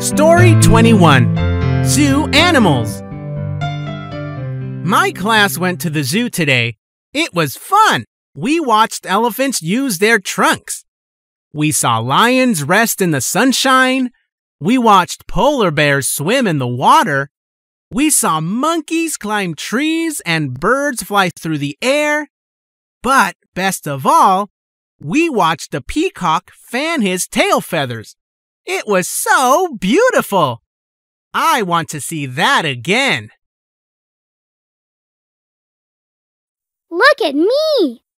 Story 21. Zoo Animals. My class went to the zoo today. It was fun. We watched elephants use their trunks. We saw lions rest in the sunshine. We watched polar bears swim in the water. We saw monkeys climb trees and birds fly through the air. But best of all, we watched a peacock fan his tail feathers. It was so beautiful. I want to see that again. Look at me!